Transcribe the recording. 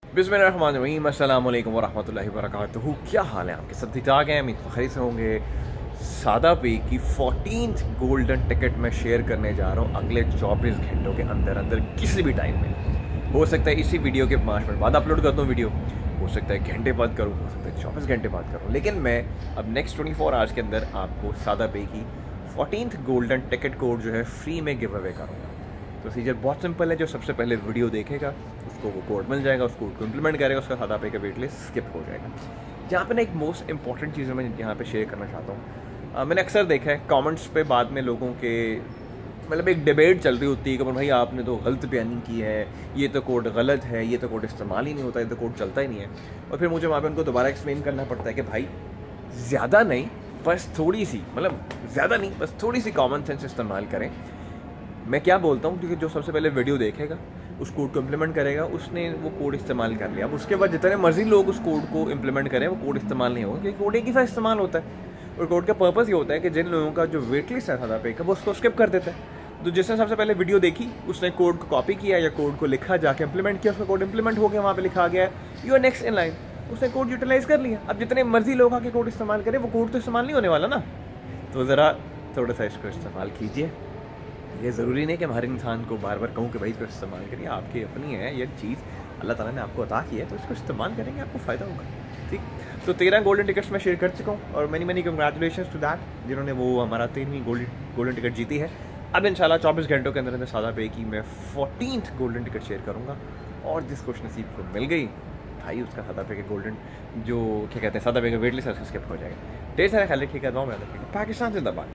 बिस्मिल्लाहिर्रहमानिर्रहीम, अस्सलाम वालेकुम वरहमतुल्लाहि वबरकातुहू। क्या हाल है आपके? सब ठीक ठाक हैं? उम्मीद खैरियत से होंगे। सादा पे की 14th गोल्डन टिकट मैं शेयर करने जा रहा हूँ अगले 24 घंटों के अंदर अंदर, किसी भी टाइम में। हो सकता है इसी वीडियो के 5 मिनट बाद अपलोड कर दूँ वीडियो, हो सकता है घंटे बाद करूँ, हो सकता है 24 घंटे बाद करूँ, लेकिन मैं अब नेक्स्ट 24 आवर्स के अंदर आपको सादा पे की 14th गोल्डन टिकट कोड जो है फ्री में गिव अवे करूँगा। प्रोसीजर बहुत सिंपल है। जो सबसे पहले वीडियो देखेगा उसको वो कोड मिल जाएगा, उस कोड को इम्प्लीमेंट करेगा, उसका सादा पे का वेट लिस्ट स्किप हो जाएगा। यहाँ पे ना एक मोस्ट इंपॉर्टेंट चीज़ मैं यहाँ पे शेयर करना चाहता हूँ। मैंने अक्सर देखा है कमेंट्स पे बाद में लोगों के मतलब एक डिबेट चल रही होती है कि भाई आपने तो गलत बयानी की है, ये तो कोड गलत है, ये तो कोड इस्तेमाल ही नहीं होता, ये तो कोड चलता ही नहीं है। और फिर मुझे वहाँ पे उनको दोबारा एक्सप्लेन करना पड़ता है कि भाई ज़्यादा नहीं, बस थोड़ी सी, मतलब ज़्यादा नहीं बस थोड़ी सी कॉमन सेंस इस्तेमाल करें। मैं क्या बोलता हूँ, क्योंकि जो सबसे पहले वीडियो देखेगा उस कोड को इम्प्लीमेंट करेगा, उसने वो कोड इस्तेमाल कर लिया। अब उसके बाद जितने मर्जी लोग उस कोड को इम्प्लीमेंट करें वो कोड इस्तेमाल नहीं होगा, क्योंकि कोड एक ही साथ इस्तेमाल होता है। और कोड का पर्पज़ ये होता है कि जिन लोगों का जो वेट लिस्ट है सादा पे का वो उसको स्किप कर देता है। तो जिसने सबसे पहले वीडियो देखी उसने कोड को कॉपी किया या कोड को लिखा, जाके इम्प्लीमेंट किया, उसका कोड इम्प्लीमेंट हो गया, वहाँ पे लिखा गया you are next in line, उसने कोड यूटिलाइज कर लिया। अब जितने मर्जी लोग आके कोड इस्तेमाल करें वो कोड तो इस्तेमाल नहीं होने वाला ना। तो ज़रा थोड़ा सा इसको इस्तेमाल कीजिए। ये ज़रूरी नहीं कि हम हर इंसान को बार बार कहूँ कि भाई इसको इस्तेमाल करिए, आपकी अपनी है ये चीज़, अल्लाह ताला ने आपको अता की है, तो इसको इस्तेमाल करेंगे आपको फ़ायदा होगा। ठीक, तो 13 गोल्डन टिकट्स मैं शेयर कर चुका हूँ और मैनी कंग्रेचुलेशन टू दैट जिन्होंने वो हमारा 13वीं गोल्डन टिकट जीती है। अब इंशाल्लाह 24 घंटों के अंदर अंदर सादा पे की मैं 14th गोल्डन टिकट शेयर करूँगा, और जिस खुश नसीब को मिल गई भाई उसका सादा पे के गोल्डन जो क्या कहते हैं सादा पे का वेट लिस्ट है उसका स्किप हो जाएगा। ढेर सारे ख्याल रखिएगा, दुआ में याद रखिएगा। पाकिस्तान जिंदाबाद।